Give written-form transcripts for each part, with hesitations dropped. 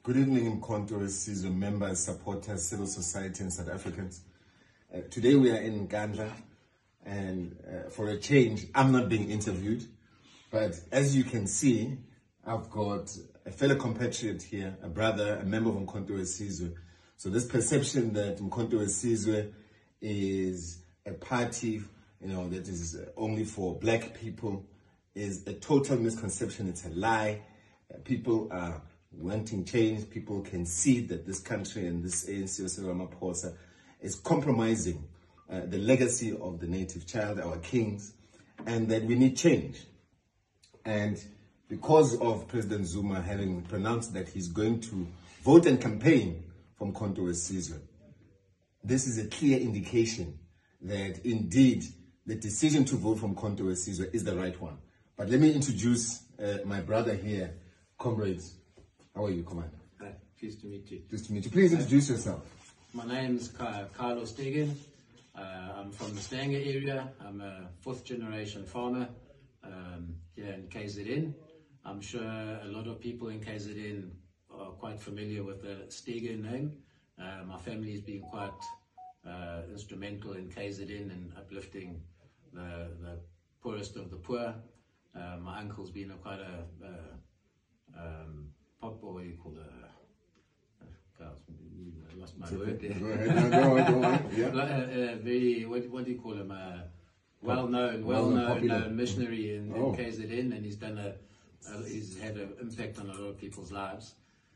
Good evening, Mkhonto Sizwe members, supporters, civil society and South Africans. Today we are in Nkandla, and for a change, I'm not being interviewed, but as you can see, I've got a fellow compatriot here, a brother, a member of Mkhonto Sizwe. So this perception that Mkhonto Sizwe is a party, that is only for black people is a total misconception. It's a lie. People are wanting change. People can see that this country and this ANC Cyril Ramaphosa is compromising the legacy of the native child, our kings, and that we need change. And because of President Zuma having pronounced that he's going to vote and campaign for Mkhonto Sizwe, this is a clear indication that indeed the decision to vote for Mkhonto Sizwe is the right one. But let me introduce my brother here, comrades. How are you, Commander? Hi, pleased to meet you. Pleased to meet you. Please introduce yourself. My name is Carlos Stegen. I'm from the Stanger area. I'm a fourth generation farmer here in KZN. I'm sure a lot of people in KZN are quite familiar with the Stegen name. My family has been quite instrumental in KZN and uplifting the poorest of the poor. My uncle's been quite a pop, or what do you call I lost my word there. Go ahead. Go on. Yeah. Very, what do you call him? Well-known missionary in KZN, and he's had an impact on a lot of people's lives.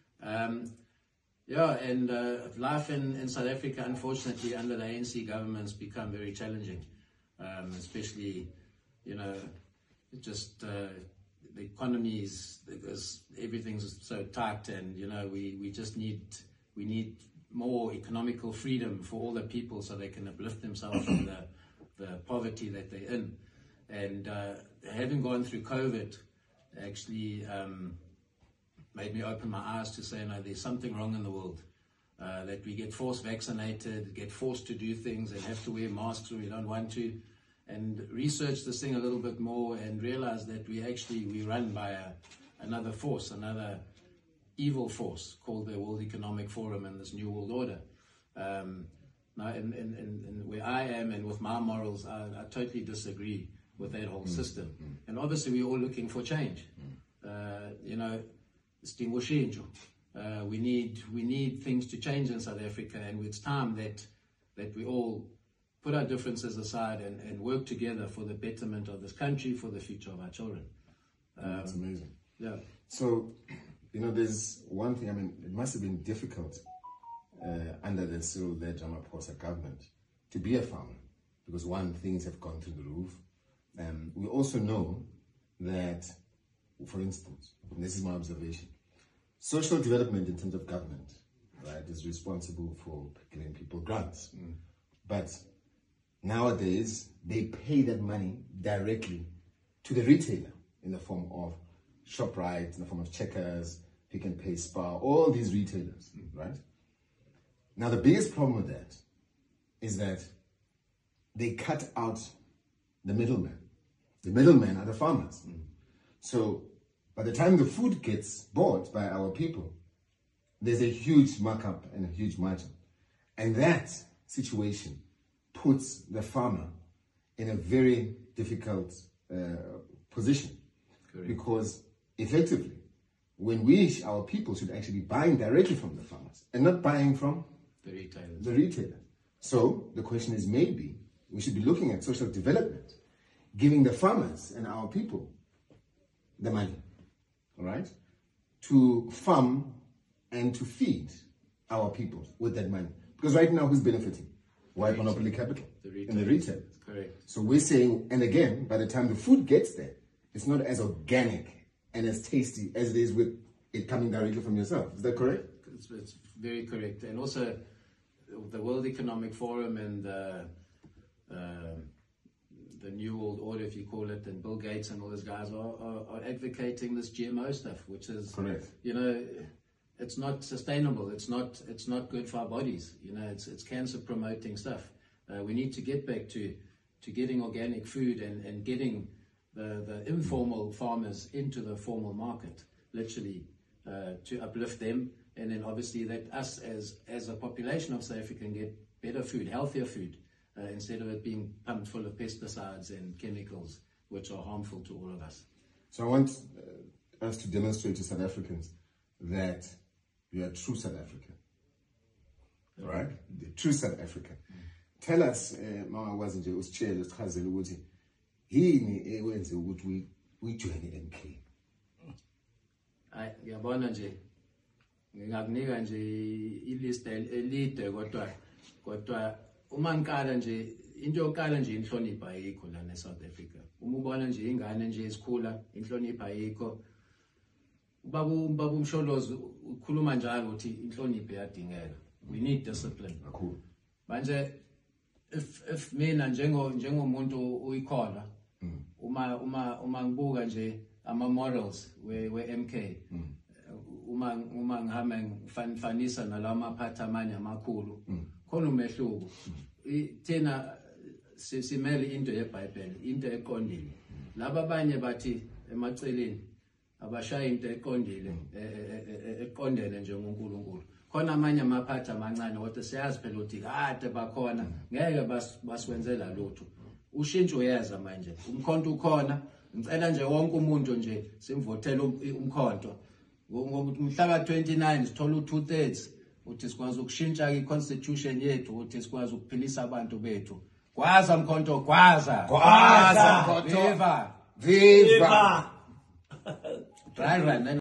Life in South Africa, unfortunately, under the ANC government's become very challenging, especially, the economy because everything's so tight, and we need more economical freedom for all the people so they can uplift themselves from the poverty that they're in. And having gone through COVID actually made me open my eyes to say, no, there's something wrong in the world. That we get forced vaccinated, get forced to do things and have to wear masks when we don't want to. And research this thing a little bit more and realize that we run by another force, another evil force called the World Economic Forum and this New World Order. Now, in where I am and with my morals, I totally disagree with that whole system. And obviously, we're all looking for change. We need things to change in South Africa, and it's time that we all put our differences aside and work together for the betterment of this country, for the future of our children. That's amazing. Yeah. So, there's one thing, it must have been difficult under the Cyril-led Ramaphosa government to be a farmer, because one, things have gone through the roof. We also know that, for instance, and this is my observation, social development in terms of government, right, is responsible for giving people grants. But nowadays, they pay that money directly to the retailer in the form of ShopRite, in the form of Checkers, Pick n Pay, Spar, all these retailers, right? Now, the biggest problem with that is that they cut out the middleman. The middlemen are the farmers. So by the time the food gets bought by our people, there's a huge markup and a huge margin. And that situation puts the farmer in a very difficult position. Correct. Because effectively, when our people should actually be buying directly from the farmers and not buying from the retailer. So the question is, maybe we should be looking at social development, giving the farmers and our people the money, all right, to farm and to feed our people with that money. Because right now, who's benefiting? White monopoly capital and the retailers. Correct. So we're saying, and again, by the time the food gets there, it's not as organic and as tasty as it is with it coming directly from yourself. Is that correct? It's very correct. And also, the World Economic Forum and the New World Order, if you call it, and Bill Gates and all those guys are advocating this GMO stuff, which is correct. It's not sustainable. It's not good for our bodies. It's cancer promoting stuff. We need to get back to getting organic food and getting the informal farmers into the formal market, literally, to uplift them and then obviously that us as a population of South Africa can get better food, healthier food, instead of it being pumped full of pesticides and chemicals, which are harmful to all of us. So I want us to demonstrate to South Africans that we are true South African, right? The true South African. Tell us, Mama was nje usitshele sichazele ukuthi yini ekwenze ukuthi uyijoine MK. Hayi ngiyabona nje ngingakunika nje ilist elide kodwa uma ngiqala nje into yokuqala nje inhlonipho ayikho la eSouth Africa. Uma ubona nje ingane nje esikhula inhlonipho ayikho. Ubaba uMsholozi ukhuluma njalo ukuthi inhlonipho iyadingeka. We need discipline. Cool. Manje if mina njengomuntu uyikholwa uma ngibuka nje ama models we MK uma ngihamba ngifanisa nalawa maphatha amanye amakhulu khona umehluko. Thina simele into yeBhayibheli, into eqondile. Laba abanye bathi emaceleni abashaya into eqondile eqondene njengoNkulunkulu. Khona amanye amaphatha amancane kodwa siyazi phela ukuthi kade bakhona ngeke basiwenzela lutho. Ushintsho uyeza manje. Umkhonto ukhona. Ngicela nje wonke umuntu nje simvothele umkhonto. Ngomhla ka29 sithola u2/3 uthi sikwazi ukushintsha iconstitution yethu ukuthi sikwazi ukuphilisa abantu bethu. Gwaza mkhonto, gwaza. Gwaza mkhonto. Viva. Viva. Driver